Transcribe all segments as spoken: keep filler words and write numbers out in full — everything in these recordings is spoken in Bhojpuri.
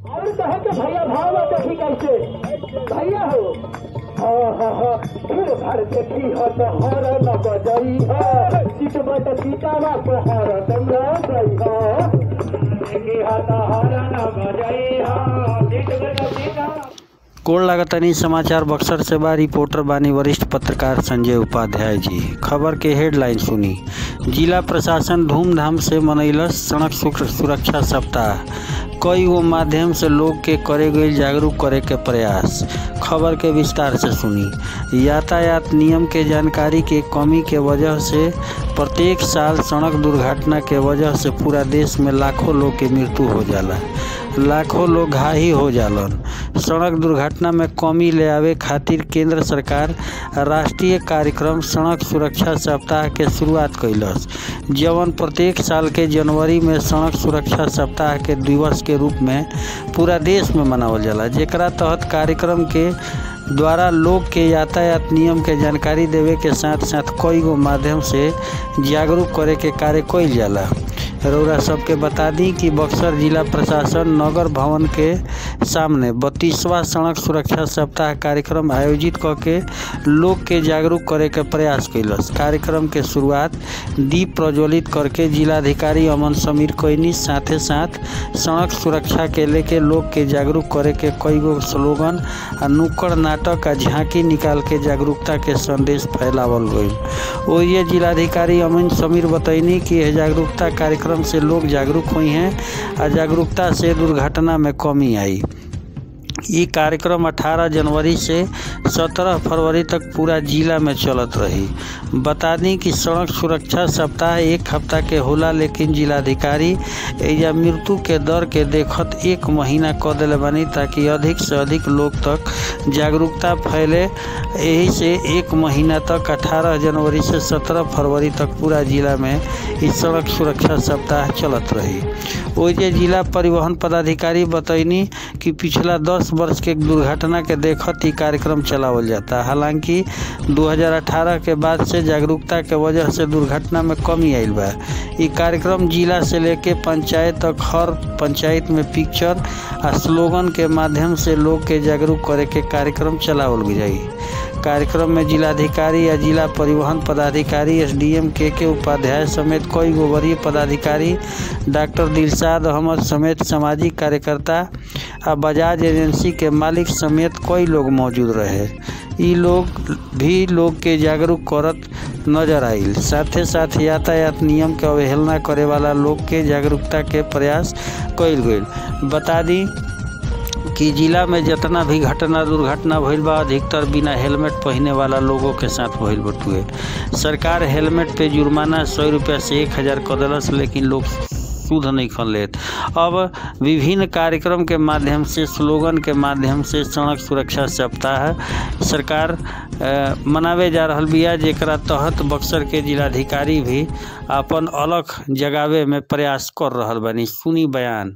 और कहे तो भैया भाव देखी कैसे भैया हो हाँ हाँ हाँ फिर भर देखी हो तो हर न बजई है सीटवा तो सीटावा तो हर दम गई हो देखी हो तो हर न बजई है सीटवा तो सीटा। कोड़ लागतानी समाचार बक्सर से बा रिपोर्टर बानी वरिष्ठ पत्रकार संजय उपाध्याय जी। खबर के हेडलाइन सुनी। जिला प्रशासन धूमधाम से मनैलस सड़क सुरक्षा सप्ताह। कई गो माध्यम से लोग के करे गई जागरूक करे के प्रयास। खबर के विस्तार से सुनी। यातायात नियम के जानकारी के कमी के वजह से प्रत्येक साल सड़क दुर्घटना के वजह से पूरा देश में लाखों लोग की मृत्यु हो जाला, लाखों लोग घायल हो जालन। सड़क दुर्घटना में कमी ले आवे खातिर केंद्र सरकार राष्ट्रीय कार्यक्रम सड़क सुरक्षा सप्ताह के शुरुआत कैलस, जवन प्रत्येक साल के जनवरी में सड़क सुरक्षा सप्ताह के दिवस के रूप में पूरा देश में मनावल जाला। जेकरा तहत कार्यक्रम के द्वारा लोग के यातायात नियम के जानकारी देवे के साथ साथ कई गो माध्यम से जागरूक करे के कार्य कइल जाला। रउरा सबके बता दी कि बक्सर जिला प्रशासन नगर भवन के सामने बत्तीसवां सड़क सुरक्षा सप्ताह कार्यक्रम आयोजित करके लोग के जागरूक करे के प्रयास कैलस। कार्यक्रम के शुरुआत दीप प्रज्वलित करके जिलाधिकारी अमन समीर कोइनी साथे साथ सड़क सुरक्षा के लेके लोग के जागरूक करे के कई गो स्लोगन आ नुक्कड़ नाटक आ झांकी निकाल के जागरूकता के संदेश फैलावल गई। ओइए जिलाधिकारी अमन समीर बतैनी कि यह जागरूकता कार्यक्रम से लोग जागरूक हुई हैं और जागरूकता से दुर्घटना में कमी आई। ये कार्यक्रम अठारह जनवरी से सत्रह फरवरी तक पूरा जिला में चलत रही। बता दी कि सड़क सुरक्षा सप्ताह एक हफ्ता के होला, लेकिन जिलाधिकारी या मृत्यु के दर के देखत एक महीना कर दिले बानी ताकि अधिक से अधिक लोग तक जागरूकता फैले। यही से एक महीना तक अठारह जनवरी से सत्रह फरवरी तक पूरा जिला में इस सड़क सुरक्षा सप्ताह चलत रही। ओइजे जिला परिवहन पदाधिकारी बतैनी कि पिछला दस वर्ष के दुर्घटना के देखत ही कार्यक्रम चलावल जाता। हालांकि दो हज़ार अठारह के बाद से जागरूकता के वजह से दुर्घटना में कमी आइल बा। ये कार्यक्रम जिला से लेके पंचायत तक हर पंचायत में पिक्चर आ स्लोगन के माध्यम से लोग के जागरूक करे के कार्यक्रम चलावल जाई। कार्यक्रम में जिलाधिकारी या जिला परिवहन पदाधिकारी एसडीएम के के उपाध्याय समेत कई गो वरीय पदाधिकारी, डॉक्टर दिलशाद अहमद समेत सामाजिक कार्यकर्ता आ बजाज एजेंसी के मालिक समेत कई लोग मौजूद रहे। ये लोग भी लोग के जागरूक करत नजर आइल। साथे साथ यातायात नियम के अवहेलना करे वाला लोग के जागरूकता के प्रयास कइल गइल। बता दी कि जिला में जितना भी घटना दुर्घटना भइल बा अधिकतर बिना हेलमेट पहने वाला लोगों के साथ भइल बटुए। सरकार हेलमेट पे जुर्माना सौ रुपया से एक हजार कर दिलस, लेकिन लोग सुध नहीं खन लेत। अब विभिन्न कार्यक्रम के माध्यम से स्लोगन के माध्यम से सड़क सुरक्षा सप्ताह सरकार मनावे जा रहल बिया, जेकरा तहत बक्सर के जिलाधिकारी भी अपन अलग जगावे में प्रयास कर रहल बानी। सुनी बयान।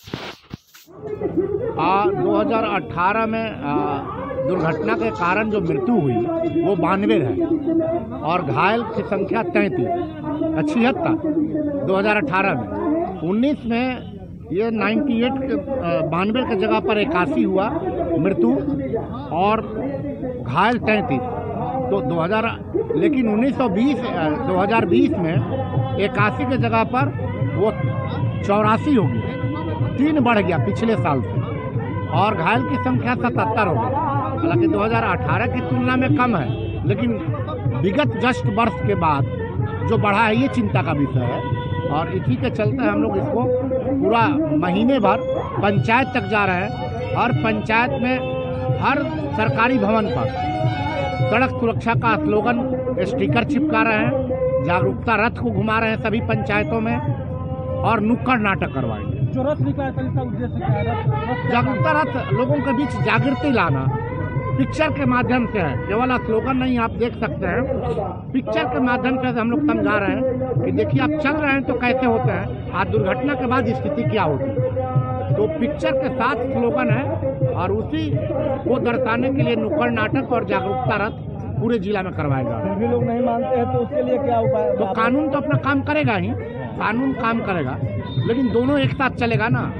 आ, दो हज़ार अठारह में आ, दुर्घटना के कारण जो मृत्यु हुई वो बानवे है और घायल की संख्या तैंतीस छिहत्तर दो हज़ार अठारह में। उन्नीस में ये अट्ठानवे के बानवे के जगह पर इक्यासी हुआ मृत्यु और घायल तैंतीस। तो दो हज़ार लेकिन उन्नीस सौ बीस दो हज़ार बीस में इक्यासी के जगह पर वो चौरासी हो गई, तीन बढ़ गया पिछले साल से, और घायल की संख्या सतहत्तर हो गई। हालांकि दो हज़ार अठारह की तुलना में कम है, लेकिन विगत जस्ट वर्ष के बाद जो बढ़ा है ये चिंता का विषय है। और इसी के चलते हम लोग इसको पूरा महीने भर पंचायत तक जा रहे हैं और पंचायत में हर सरकारी भवन पर सड़क सुरक्षा का स्लोगन स्टिकर चिपका रहे हैं, जागरूकता रथ को घुमा रहे हैं सभी पंचायतों में और नुक्कड़ नाटक करवाएंगे। जो रथ निकला है इसका उद्देश्य क्या है? जागरूकता रथ लोगों के बीच जागृति लाना पिक्चर के माध्यम से है, केवल स्लोगन नहीं। आप देख सकते हैं पिक्चर के माध्यम से हम लोग समझा रहे हैं कि देखिए आप चल रहे हैं तो कैसे होते हैं, आज दुर्घटना के बाद स्थिति क्या होती है। तो पिक्चर के साथ स्लोगन है और उसी को दर्शाने के लिए नुक्कड़ नाटक और जागरूकता रथ पूरे जिला में करवाया जा रहा है। भी लोग नहीं मानते हैं तो उसके लिए क्या उपाय? तो कानून तो अपना काम करेगा ही, कानून काम करेगा, लेकिन दोनों एक साथ चलेगा ना।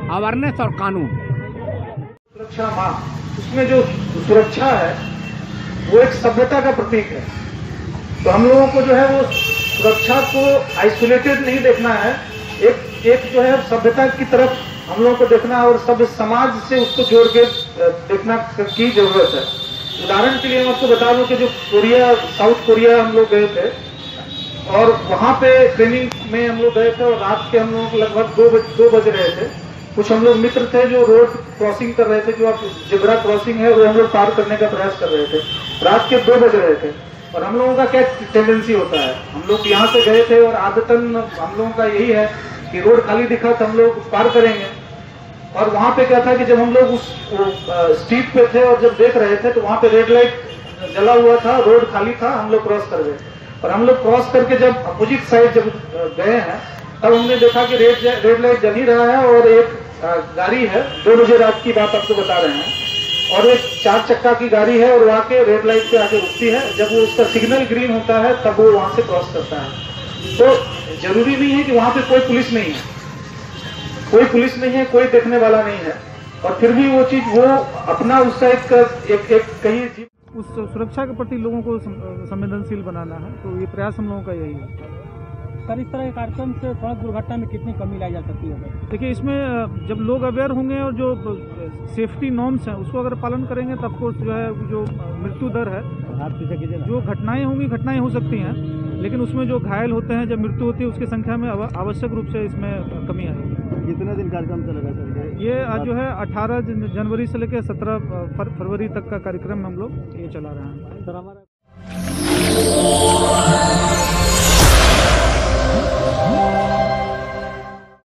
अवेयरनेस और कानून। सुरक्षा माह, उसमें जो सुरक्षा है वो एक सभ्यता का प्रतीक है। तो हम लोगों को जो है वो सुरक्षा को आइसोलेटेड नहीं देखना है, एक एक जो है सभ्यता की तरफ हम लोगों को देखना है और सब समाज से उसको जोड़ के देखना की जरूरत है। उदाहरण के लिए मैं आपको बता दूं कि जो कोरिया, साउथ कोरिया हम लोग गए थे और वहां पे ट्रेनिंग में हम लोग गए थे और रात के हम लोगों को लगभग दो बज दो बज रहे थे। कुछ हम लोग मित्र थे जो रोड क्रॉसिंग कर रहे थे, जो अब जेब्रा क्रॉसिंग है वो हम लोग पार करने का प्रयास कर रहे थे। रात के दो बज रहे थे और हम लोगों का क्या टेंडेंसी होता है, हम लोग यहाँ से गए थे और आदतन हम लोगों का यही है कि रोड खाली दिखा तो हम लोग पार करेंगे। और वहां पे क्या था कि जब हम लोग उस स्ट्रीट पे थे और जब देख रहे थे तो वहां पे रेड लाइट जला हुआ था, रोड खाली था, हम लोग क्रॉस कर गए। और हम लोग क्रॉस करके जब अपोजिट साइड जब गए हैं तब हमने देखा कि रेड रेड लाइट जल ही रहा है और एक गाड़ी है, दो बजे रात की बात आपको बता रहे हैं, और एक चार चक्का की गाड़ी है और वहां के रेड लाइट पे आके रुकती है। जब वो उसका सिग्नल ग्रीन होता है तब वो वहां से क्रॉस करता है। तो जरूरी नहीं है कि वहां पे कोई पुलिस नहीं है, कोई पुलिस नहीं है, कोई देखने वाला नहीं है, और फिर भी वो चीज वो अपना उसका एक एक, एक कहीं उस सुरक्षा के प्रति लोगों को संवेदनशील बनाना है, तो ये प्रयास हम लोगों का यही है। सर, इस तरह के कार्यक्रम से सड़क दुर्घटना में कितनी कमी लाई जा सकती है? देखिए, इसमें जब लोग अवेयर होंगे और जो सेफ्टी नॉर्म्स हैं उसको अगर पालन करेंगे तब कोर्स जो है जो मृत्यु दर है, जो घटनाएं होंगी घटनाएं हो सकती हैं, लेकिन उसमें जो घायल होते हैं, जब मृत्यु होती है उसकी संख्या में आवश्यक रूप से इसमें कमी आएगी। कितने दिन कार्यक्रम चलेगा सर? ये आज जो है अठारह जनवरी से लेकर सत्रह फरवरी तक का कार्यक्रम हम लोग ये चला रहे हैं सर। हमारा